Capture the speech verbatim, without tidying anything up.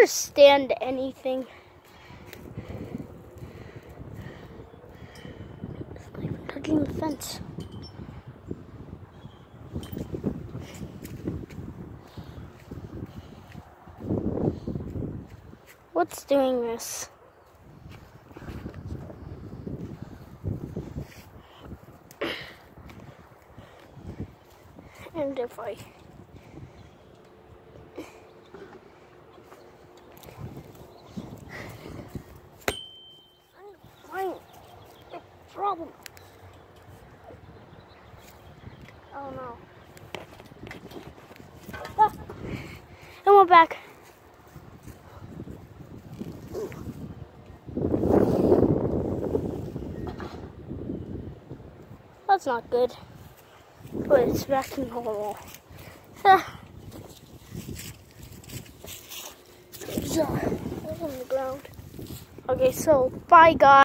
understand anything. It's not even touching the fence. What's doing this? And if I find a problem. Oh no. Ah. And we're back. That's not good. But it's back to normal. Ah. It's on the ground. Okay, so bye guys.